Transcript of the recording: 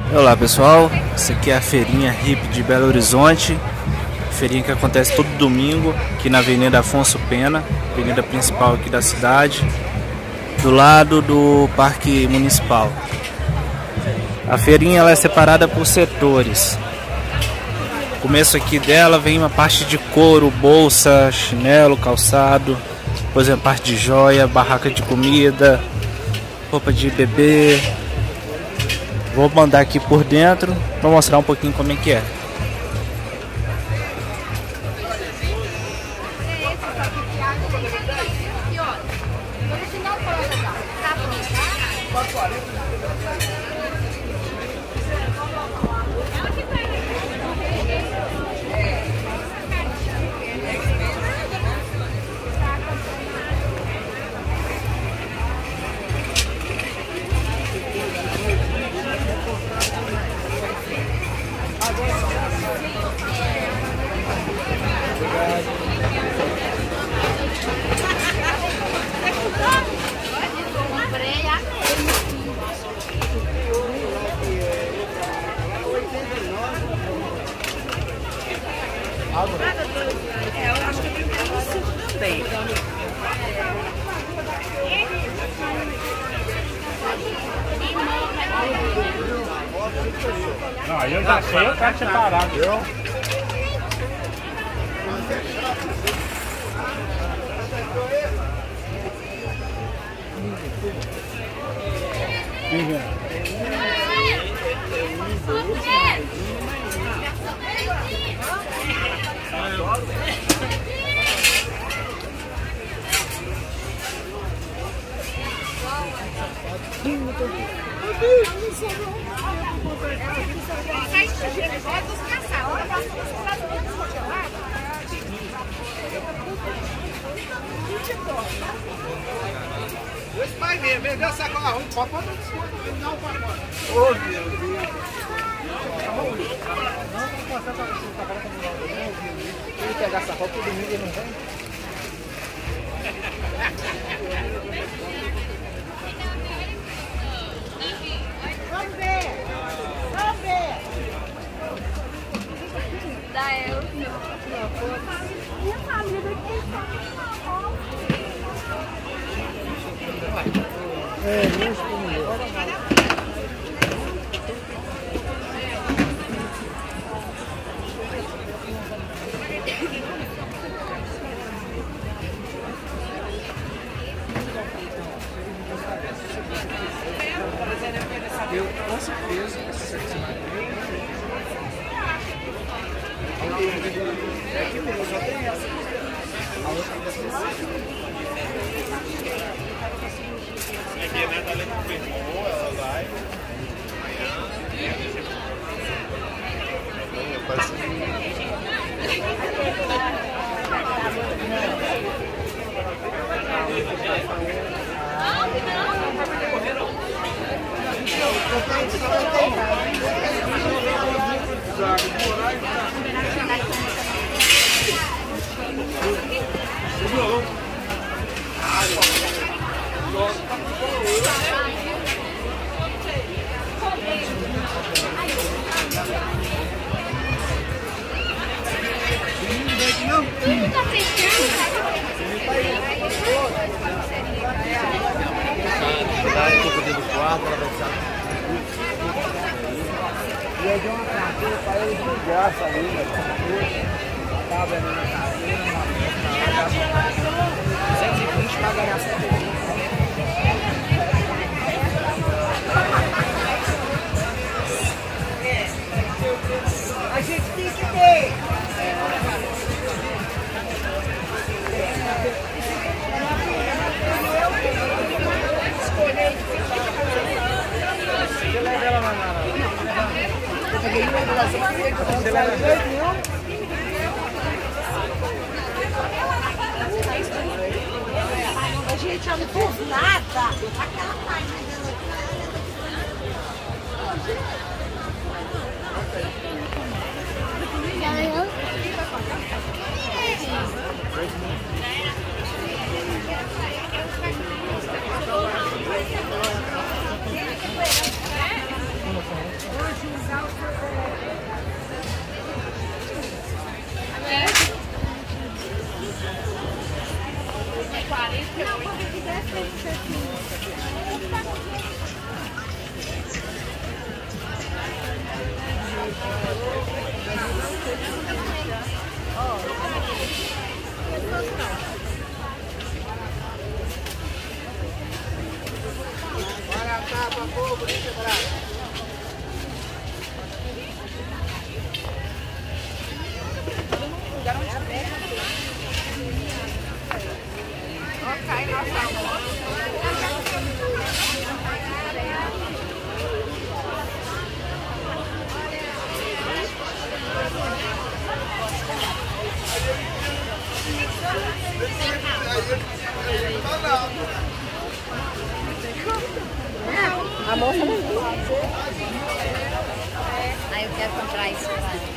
Olá pessoal, essa aqui é a feirinha hippie de Belo Horizonte. Feirinha que acontece todo domingo aqui na Avenida Afonso Pena, avenida principal aqui da cidade, do lado do Parque Municipal. A feirinha ela é separada por setores. No começo aqui dela vem uma parte de couro, bolsa, chinelo, calçado, depois a parte de joia, barraca de comida, roupa de bebê. Vou mandar aqui por dentro para mostrar um pouquinho como é que é. Eu acho que eu prefiro isso também. Não, aí eu já sei, eu quero separar, viu? Esse pai mesmo, vendeu sacola ruim, pode botar não o pacote. Ô, meu Deus. Vamos passar para você, tá agora com ele pegar essa roupa, todo domingo ele não vem. Vamos ver! Vamos ver! Da eu minha família aqui Eu, com certeza, essa semana aqui mesmo, só tem essa. A outra aqui é nada além do firmou, ela vai. E eu dei uma carteira para ele de graça ali, né? Tava ali na carteira, uma 220 para ganhar 120. A gente tem que ter. A gente não por nada. Aquela página dela. A moça não viu. Aí eu quero comprar isso.